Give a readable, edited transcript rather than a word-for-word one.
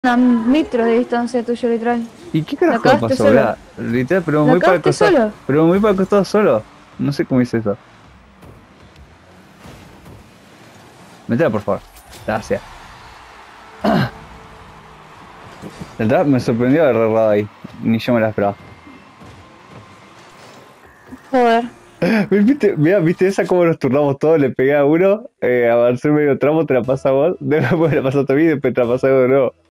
a metros de distancia tuyo, literal. ¿Y qué La carajo acabaste pasó, solo. boludo? Literal, pero La muy para el acabaste costado. solo. Pero muy para el costado solo. No sé cómo hice eso. Metela, por favor. Gracias. El trap me sorprendió haber errado ahí. Ni yo me la esperaba. Joder. ¿Viste, mira, viste esa cómo nos turnamos todos? Le pegué a uno, avancé medio tramo, te la pasa a vos, después me la pasaste a mí y después te la pasa a vos de nuevo.